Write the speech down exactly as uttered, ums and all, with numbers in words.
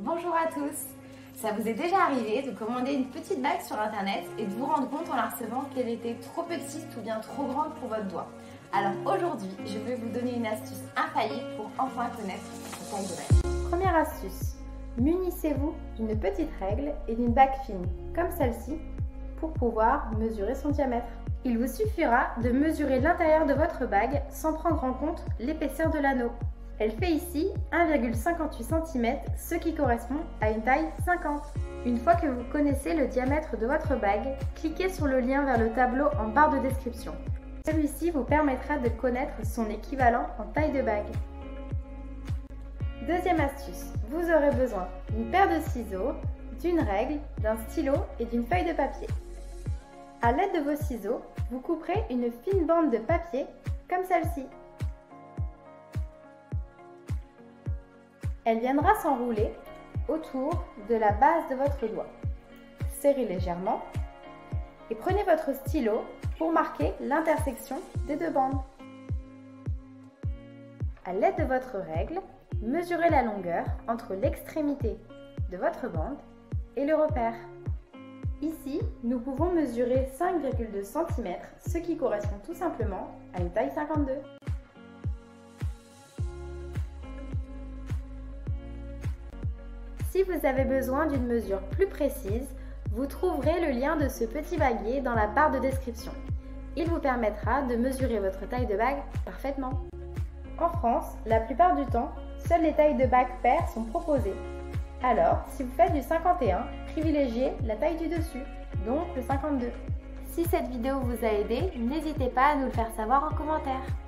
Bonjour à tous. Ça vous est déjà arrivé de commander une petite bague sur internet et de vous rendre compte en la recevant qu'elle était trop petite ou bien trop grande pour votre doigt. Alors aujourd'hui, je vais vous donner une astuce infaillible pour enfin connaître votre taille de bague. Première astuce, munissez-vous d'une petite règle et d'une bague fine, comme celle-ci, pour pouvoir mesurer son diamètre. Il vous suffira de mesurer l'intérieur de votre bague sans prendre en compte l'épaisseur de l'anneau. Elle fait ici un virgule cinquante-huit centimètres, ce qui correspond à une taille cinquante. Une fois que vous connaissez le diamètre de votre bague, cliquez sur le lien vers le tableau en barre de description. Celui-ci vous permettra de connaître son équivalent en taille de bague. Deuxième astuce, vous aurez besoin d'une paire de ciseaux, d'une règle, d'un stylo et d'une feuille de papier. À l'aide de vos ciseaux, vous couperez une fine bande de papier comme celle-ci. Elle viendra s'enrouler autour de la base de votre doigt. Serrez légèrement et prenez votre stylo pour marquer l'intersection des deux bandes. À l'aide de votre règle, mesurez la longueur entre l'extrémité de votre bande et le repère. Ici, nous pouvons mesurer cinq virgule deux centimètres, ce qui correspond tout simplement à une taille cinquante-deux. Si vous avez besoin d'une mesure plus précise, vous trouverez le lien de ce petit baguier dans la barre de description. Il vous permettra de mesurer votre taille de bague parfaitement. En France, la plupart du temps, seules les tailles de bague paires sont proposées. Alors, si vous faites du cinquante et un, privilégiez la taille du dessus, donc le cinquante-deux. Si cette vidéo vous a aidé, n'hésitez pas à nous le faire savoir en commentaire.